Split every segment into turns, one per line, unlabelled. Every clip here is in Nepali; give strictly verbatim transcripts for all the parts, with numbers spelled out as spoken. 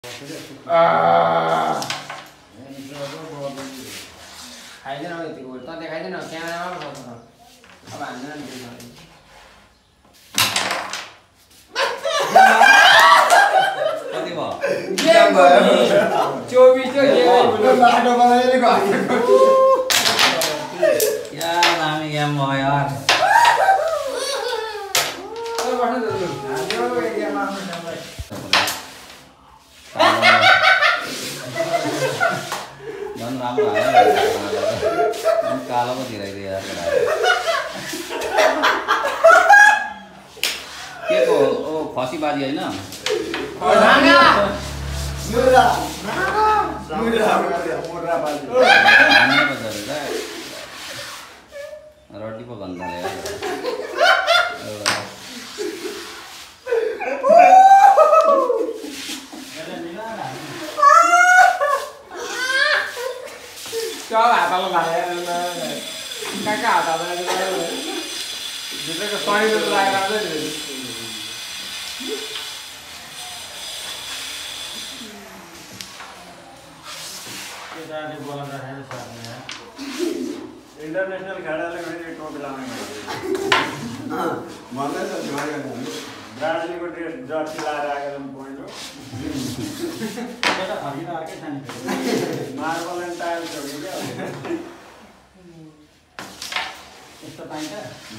खाइदैन यति गोल त देखाइदैन क्यामेरामा पो छ अब हान्दैन नि
कति भयो
गेम भयो चौबीस त्यो गेम
लाडो बनाइले गएको
यार दामी गेम भयो यार
ओ बस्नु त लु यो गेम आफ्नो ठाउँलाई
झन् राम्रो हाल्यो झन् कालो पो धिराइदियो यार के को ओ खसी बाजी होइन
भाङा
मुरा मुरा मुरा बाजी
रोटी पो गन्ध
क्या हातले लाग्यो कहाँ कहाँ हातले लाग्यो भित्रको शरीर लागेर आउँछ नि
इंटरनेशनल खेळायला वेगळे टोपी लावणे मला ब्राजिलको ड्रेस जर्सी लाएर आएको पहिलो
एउटा फर्किँदा अर्कै खाने
मार्बल एन्ड टाइल छोड्यो क्या
यस्तो पाइन्छ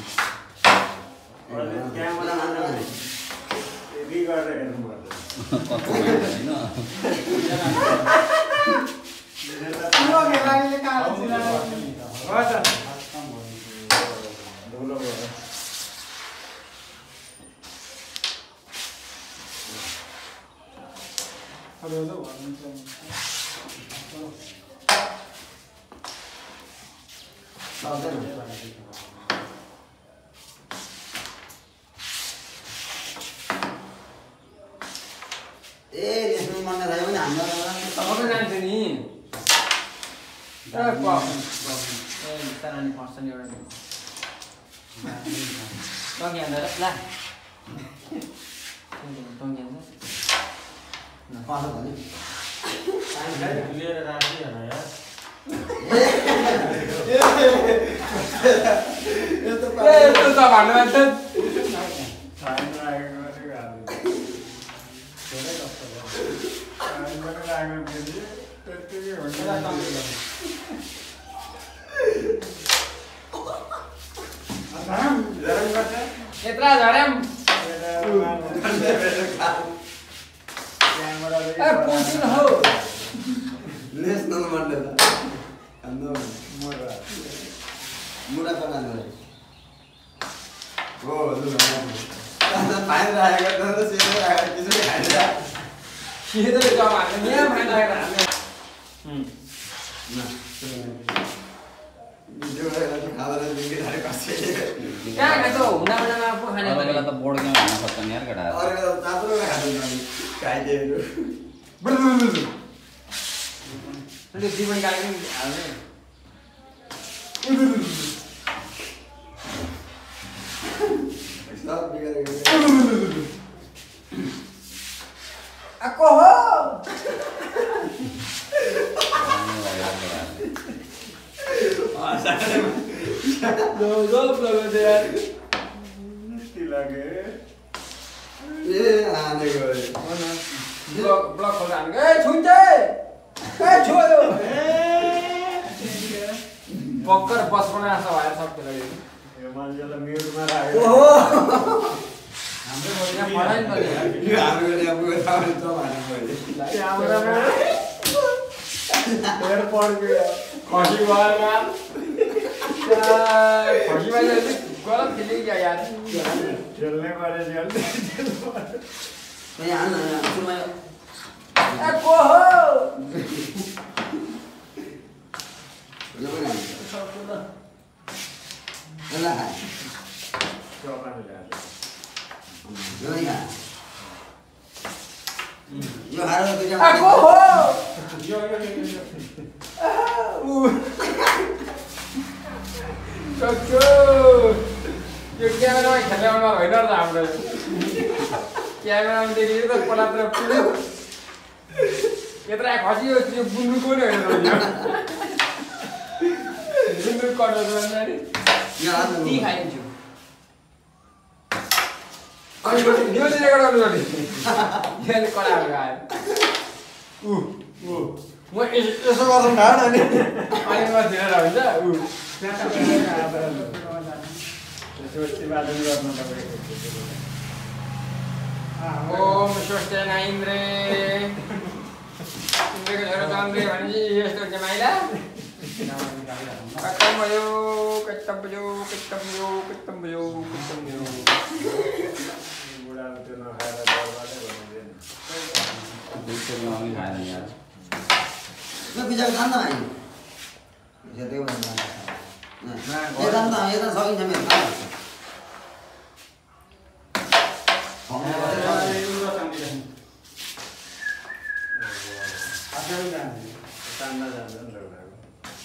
क्यामेरामा रि गरेर हेर्नुपर्छ
कस्तो होइन
पुरो खेलाडीले कालो चिलायो हो त
धुलो भयो
अब यो त भन्नुहुन्छ
ए नेसनल मन्डल आयो भने हाम्रो
तपाईँ जान्छ नि ए पफ ए बिस्तारै नि पर्छ नि एउटा टङ्गी हान्दा ला टङ्गी हान्दा
पास भने
लिएर राखी होला यार
यस्तो
ए यस्तो त भन्नु भन्छ
टाइम लागेको मात्रै गाह्रो
धेरै कष्ट भयो
टाइम पनि लाग्यो फेरि त्यतिकै हुन्छ झरम झरम गर्छ
यत्रा झर्याम ए पुछिन हौ
नेसनल मन्डल हाम्रो मुरा मुरा कमान हो लु फाइन राखेको त सेतो राखेको त्यसै खान्छ
के त जब हामी यहाँ फाइन लागेर हामी
न भिडियो गरेर खाँदा दिनकै धारे कसै
कहाँ खान्छ हुँदा बेलामा पो खाने
अरू बेला त बोर्ड गेम हाल्न सक्छ नि यार केटाहरू
अरे तातो खाँदैन खाइदिएर
त्यो जीवन कालको हाल्ने
सब बिगारेको
आको हो दो दो लोगों से यार
मिस्टी लागे ए आने गए
ब्लॉक ब्लॉक खोल आने ए छुन्चे ए छोयो बक्कर बस बनाएर छ भाइ सब खेला यो
यो मान्छेलाई म्युटमा राखेको
ओहो हाम्रो यहाँ पढाइ नि यार
यो हाम्रो यहाँ पुगेर आउने त भने मैले
क्यामेरामा
हेर पड्क्यो
खसी भएर खसी भएर गलत खेल्यो क्या यार
खेल्ने गरे खेल्ने
ए को हो
यो पनि हाल्छ ल हाल
चौकाले ल्याएर
यो नि हाल यो हार त
आ को हो
यो यो यो
सक्यो यो क्यामेरामा खेलाउन होइन र हाम्रो क्यामेरामा देखेको त पलात्र पुग्यो यत्रा खसी यो त्यो बुन्दुको नै होइन बुन्दुक कटो गर्दाखेरि ती खाइदिन्छु अनि यो चाहिँ रेकर्ड गर्नु पर्ने यहाँ कडाहरू खायो ऊ ऊ म यसो गर्छौँ ढाड अनि अनि म धेरै हुन्छ ऊ ओम स्वस्तेन इन्द्रे इन्द्रको छोरो चन्द्रे भनेपछि यस्तो जमाइला कत्तम भयो कत्तम भयो कत्तम भयो कत्तम भयो कत्तम भयो
बुढाले त्यो नखाएर डरबाटै भनिदिएन
दुईको नमी खाएर यार
ल बिचार खान्न भाइ यतै भन्नु यता त यता सकिन्छ मेरो
तान्दा जान्छ नि लौडाको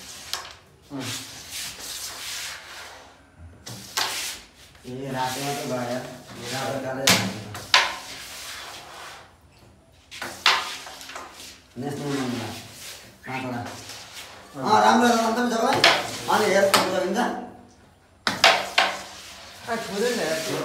ए रातमा त गयो रातो काले नेसनल नम्बर पाँचवटा अँ राम्रो अन्त पनि छ भाइ अनि हेर सकिन्छ
छोडेन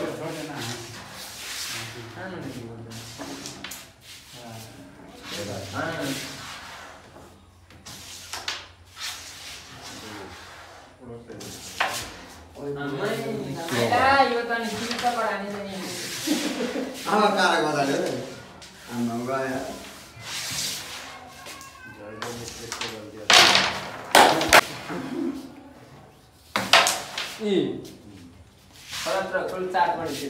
यो त नि चिन्ता परानी नि
अब काला गदाले आम्मा गयो
इ परत्र फुल चाट पनि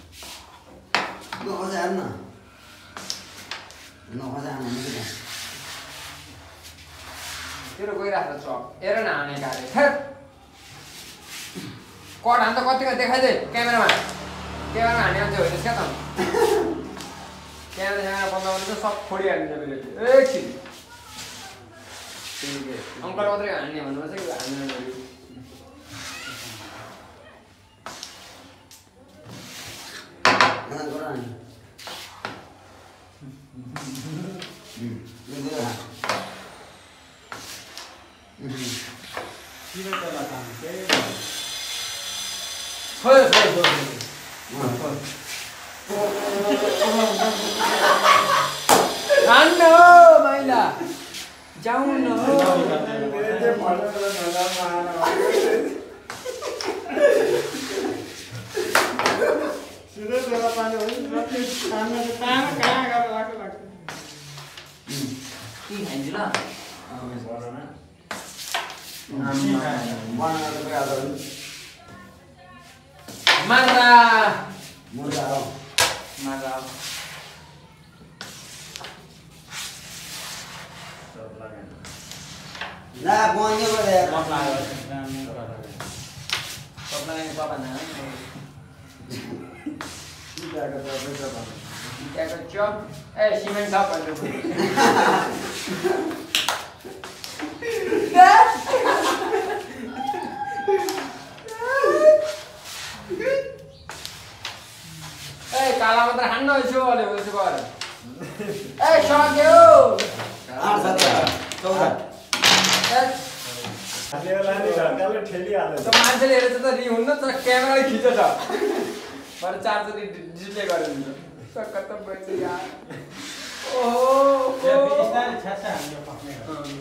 नखसा हेर्न नखसा हेर्न
तेरो गइरहेको छ हेर न हाने गाडी कट हान त कतिको देखाइदे क्यामेरामा क्यामेरामा हाने मान्छे होइन क्या त क्यामेरा क्यामेरा बन्द गर्नु सब फोडिहाल्नु बेले एकछिन अङ्कल मात्रै हान्ने भन्नुपर्छ कि हान्नु खोइ खोइ हान्न हो माइला जाउँ न हो
सिधै बेला पानी हो तान्दा तान कहाँ गएर लाग्छ लाग्छ
के खाइदिनु ल माजा
मुर्गा हो
माजा
ला बन्यो गरे
सबलाई पापा न
इटाको दबाई छ भने
त्यहाँको चप ए सिमेन्ट चप भन्नु ए काला मात्र हान्न यसो अरे यसो गर ए सक्यो
आठ सात चौध
हालेला नि घरकाले ठेलिहाल्छ
त मान्छेले हेरेर त रि हुन्न त क्यामेराले खिच्छ त मैले चार्जरले डिस्प्ले गरिदिन्छ सक्क त बन्छ यार ओहो
बिस्तारै छ्यासा हामीले पक्ने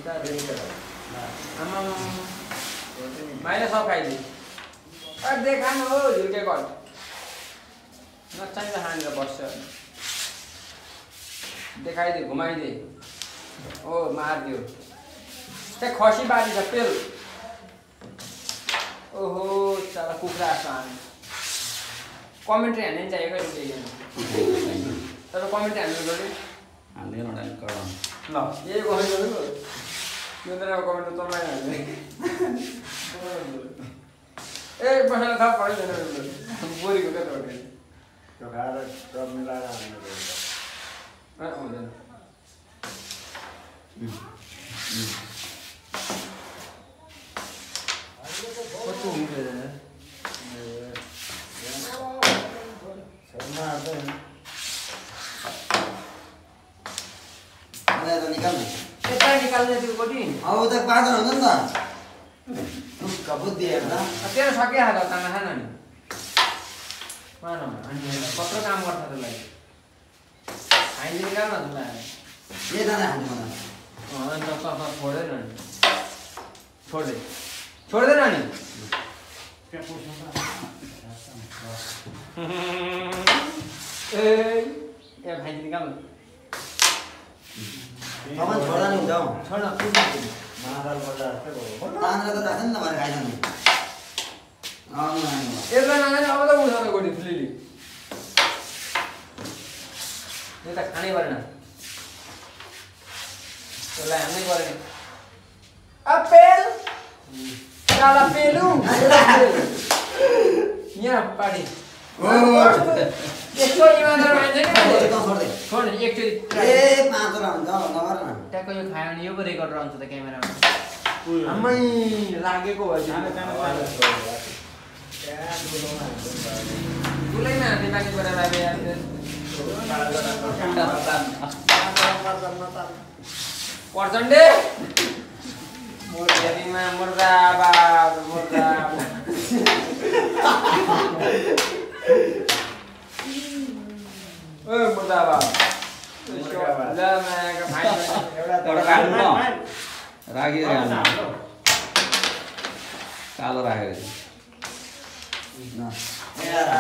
आमा माइला सब खाइदे अ देखा न हो झुल्के कर नचाहिँदा खानेर बस्छ देखाइदे घुमाइदे ओ मारिदियो त्यहाँ खसी बारी छ पेल ओहो साला कुखुरा जस्तो हाने कमेन्ट्री हान्ने नि चाहिएको त्यही तर कमेन्ट्री हान्नु गऱ्यो
हाल्दैन होला कडा
ल यही कमेन्ट गर्नु यो त कमेन्ट तपाईँ हाल्ने ए बसेर थाहा पढ्दैन बोरीको क्या तपाईँ
त्यो खाएर टप मिलाएर हाल्नु
हुँदैन कस्तो हुन्छ
शर्मा आउँदैन
छोडे त निकाल्नु
यता निकाल्ने त्यो कोटी
अब त पागल हुन्छ नि त उसको बुद्धि हेर्दा
तेरो सकिहाल्यो खाना खान नि मान अनि कत्रो काम गर्छ त्यसलाई खाइदिनु निकाल्न त्यसलाई
के जाने खान्छ मलाई
अनि त कफा छोड्दैन नि छोड्दै छोड्दैन नि ए ए खाइदिनु निकाल्नु
सामान छोड्दा नि हुन्छ
छोड्न
मादल बजार
तानेर त राख्छ नि त भरे खाइजाने आउनु आउनु
यसलाई नानी अब त उठाउन गोटी फुलिली यो त खानै परेन यसलाई हान्नै परेन अपेल काला पेलु यहाँ पार्टी यस्तो इमान्दार मान्छे नि
छोड्दै
छोड्नु एकचोटि
ए पाँचवटा हुन्छ नगर न
ट्याक्क यो खायो भने यो पो रेकर्ड रहन्छ त क्यामेरामा आम्मै लागेको भयो दुलैमा हान्ने बानी गरेर राबे यार पर्चण्डे मोर्देरीमा मुर्दाबाद मुर्दाबाद ओ मुर्दाबाद ल मायाको भाइ
एउटा काट्नु न राखी हाल्नु कालो राखेको
न एघार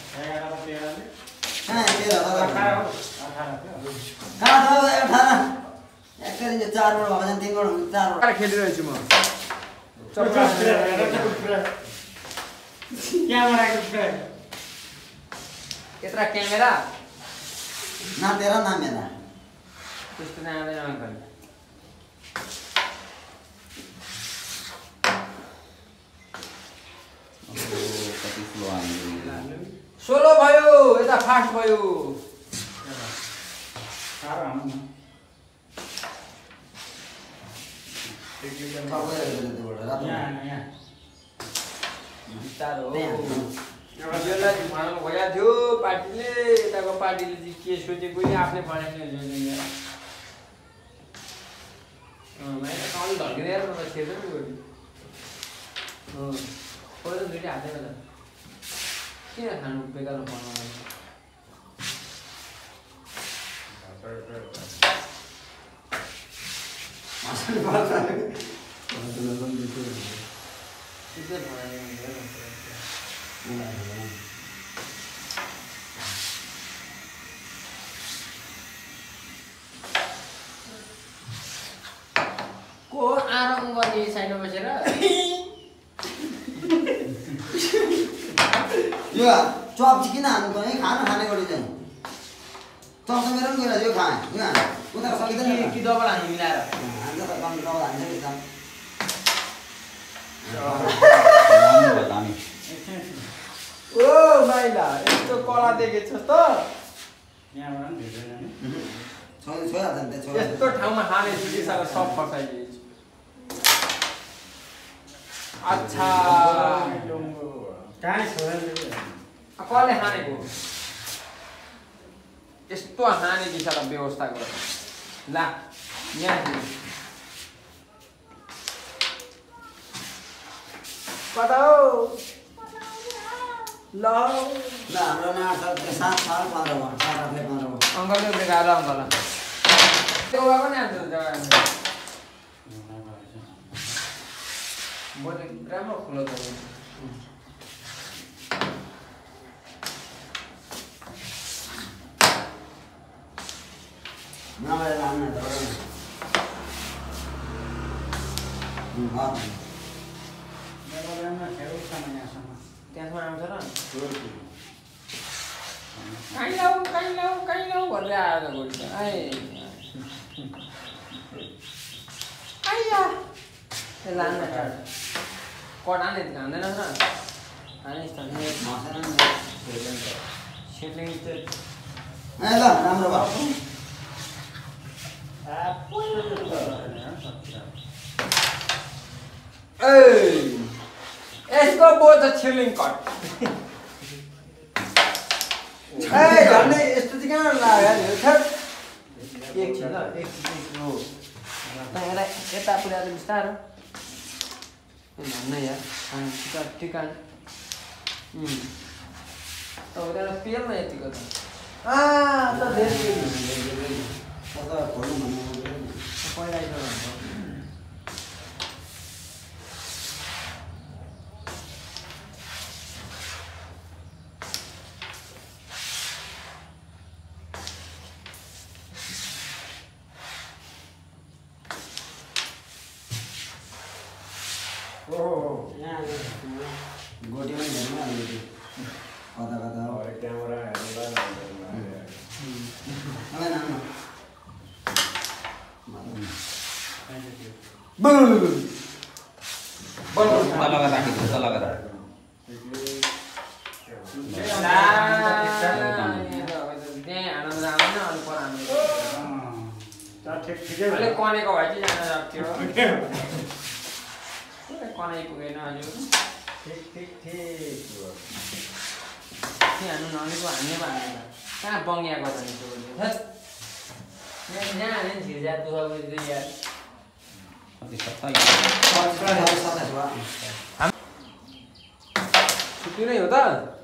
कहाँ तेह्र अठार कहाँ छ अठार एकचोटि यो चारवटा भयो भने तिनवटा हुन्छ चारवटा
खेलिरहेछु म यत्रा क्यामेरा
ना तेरा ना मेरा
त्यस्तो नै आउँदैन अङ्कल
कति स्लो हाल्नु
सोलो भयो यता फास्ट भयो बिस्तारो यसलाई फाइनल भइरहेको थियो पार्टीले यताको पार्टीले चाहिँ के सोचेको नि आफ्नै फाइनल अलिक ढल्किँदै म त खेल्छ नि गोली पहिलो त दुइटै हातैमा त किन खानु बेकारमा बनाउनु को आराम गर्ने साइडमा बसेर
यो चप चाहिँ किन हाल्नु पर्ने खाना खाने गरी चाहिँ चप त मेरो पनि गइरहेको यो खाएँ यो हाल्नु उता सकिँदैन
कि डबल हान्नु मिलाएर
हान्छ त कम डबल हान्छ नि त
दामी
ओ माइला यस्तो कला देखेछस् त
छोइ छोइहाल्छ नि त्यो
यस्तो ठाउँमा हाने सिकिसकेर सब फसाइदिएछु अच्छा कसले हानेको यस्तो हाने दिशालाई व्यवस्था गर ला यहाँ कता हो ल
ल हाम्रो नाम छ सात साल पन्ध्र भयो सात आठले पन्ध्र भयो
अङ्कलले ब्रेक अङ्कल त्यो गएको नि हान्छ मैले राम्रो खुलो त
नभए लानु त
त्यसमा आउँछ र काहीँ लाऊ काहीँ लाऊ काहीँ लाऊ भनेर आएर गोली आए आइया ए लान्न कटाने हान्दैन र हानिस् त सेटलिङ चाहिँ
ए ल राम्रो भयो
ए यसको बोझ छिलिङ कट ए झन्डै यस्तो चाहिँ किन लाग्यो नि एकछिन ल एकछिन यसलाई यता पुऱ्याएर बिस्तारो भन्न यार टिका टिका तपाईँलाई पेलमा यतिको त आ त धेरै पहिला
गोटीमै हेर्नु अलिकति कता कता हो
क्यामेरा हेर्नुलाई
तल गरेर राखिदिनु तल गरेर
कनेको भए चाहिँ जान सक्थ्यो कनै पुगेन हजुर
ठिक ठिक ठिक
हान्नु ननेको हान्ने पो हान्ने कहाँ बङ्गियाको छ नि यहाँ हाने नि छिर्जा दुःख बुझ्दै यार छुट्टी नै हो त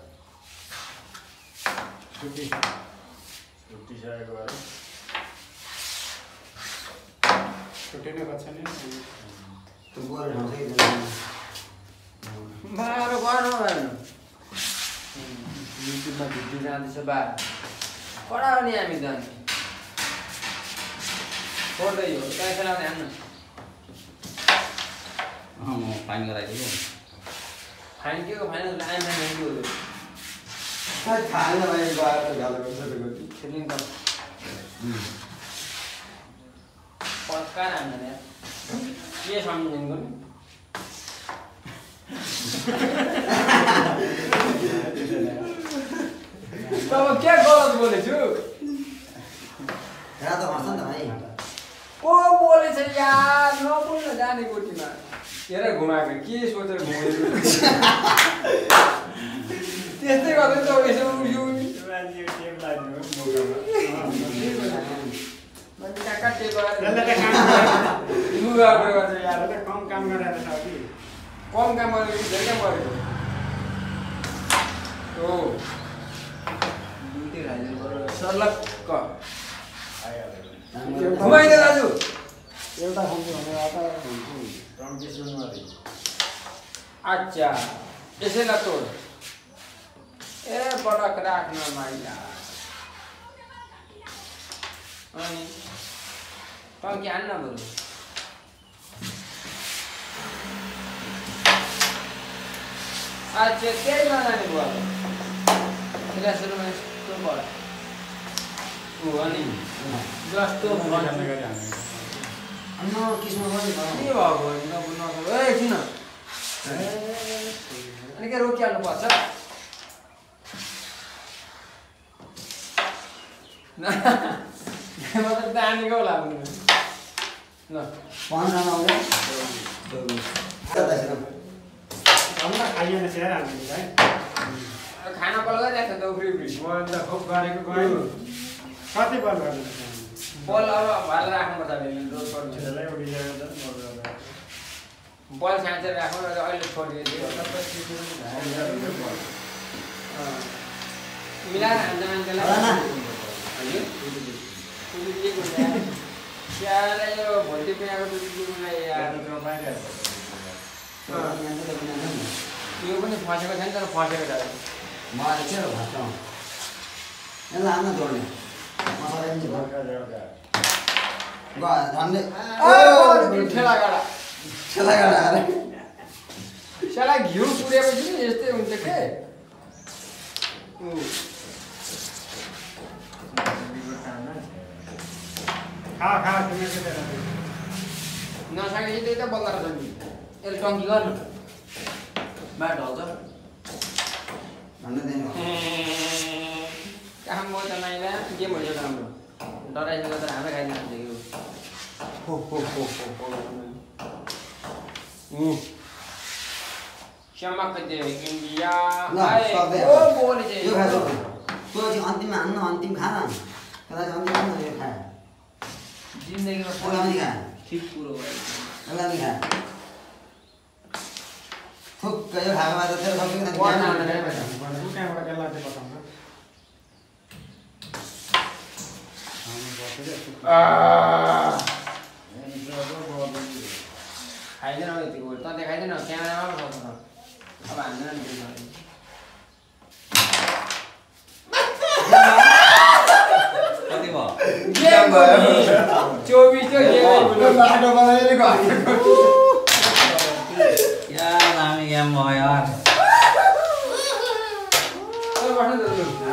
छुट्टी छुट्टी सकेको भएर छुट्टी नै गर्छ नि
त्यो गोरे ठाउँ चाहिँ
बाह्र गर्नु भएन युट्युबमा भिडियो जाँदैछ बाह्र कडा हो नि हामी त अनि छोड्दै हो कहाँ खेलाउने हान्न
म फाइन गराइदिएको
फाइन के को फाइन आएन फाइन के हो
खाएन भाइ गएर गालो गर्छ गोटी
खेल्ने त पक्का हान्न यार के सम्झिनु नि तब क्या गलत बोलेछु
रातो भन्छ नि त भाइ
को बोलेछ यार नबोल्न जाने गोटीमा हेर घुमाएको के सोचेर घुमाएको त्यस्तै गर्दै त यसो उयो
मान्छे टेप लाग्यो मौकामा
मान्छे कहाँ कहाँ टेप लगाएर
त्यसले त काम
लुगा गर्छ यार
त्यसले कम काम गरेर छ कि
कम काम गरेको कि धेरै काम गरेको हो दुईटै राइजर गरेर सर्लक्क घुमाइदे दाजु
एउटा खान्छु भनेर आता भन्छु कम्पिटिसनमा
अच्छा यसैलाई तोड ए पटक राख्न माइला अनि टङ्की हान्न बरु अच्छा त्यही नजाने भयो यसलाई सुरुमा यस्तो भयो ऊ अनि जस्तो
खाने गरी हामी
अन्न किस्म पनि छ
के भएको नबुझ्नु ए किन अनि के रोकिहाल्नु पर्छ मतलब दानीको होला ल
पन्ध्रमा आउँछ
अन्त खाइएन सेर हामीले है
खाना कल गरिरहेको छ त उफ्री उफ्री
म अन्त खोप गरेको गयो कति बल गर्नु
बल अब भएर राख्नुपर्छ हामीले रोज पर्छ
त्यसलाई उडिरहेको त
बल छाँचेर राख्नु र अहिले छोडिदियो मिलाएर हान्छ मान्छेलाई हजुर स्याहारलाई यो भोलि पियाको दुधलाई यो पनि फसेको छैन तर फसेको छ
मलाई के हो भन्छ यसलाई हान्न जोड्ने मसाला पनि छ झन्डै
ठेला गाडा
ठेला गाडा अरे
स्याला घिउ पुरेपछि नि यस्तै हुन्छ के
खा खा तिमी के
नसकेपछि त्यही त बल्ल रहेछ नि यसले टङ्की गर्नु बाटो हल्छ
भन्नु दिनु
काम भयो त नाइला के भइसक्यो त हाम्रो डराइसक्यो त हाम्रै खाइदिनु यो हो हो हो हो चमक दे इन्डिया आए ओ बोले चाहिँ
यो खाएको त्यो चाहिँ अन्तिममा हान्न अन्तिम खान त्यसलाई चाहिँ अन्तिम खान यो खाए
जिन्दगीमा
एउटा पनि खा
ठिक कुरो भयो
एउटा पनि खा थुक्क यो खाएकोमा त तेरो सबै खान्छ
वान आउन नै भन्छ
उ कहाँबाट के लाटे बताउनु
खाइदैन अब यतिको त देखाइदैन क्यामेरामा पो छ अब हान्दैन नि
कति भयो
गेम भयो चौबिस थियो गेम
लाटो बनाइले गएको
क्या दामी गेम भयो यार
बस्नु त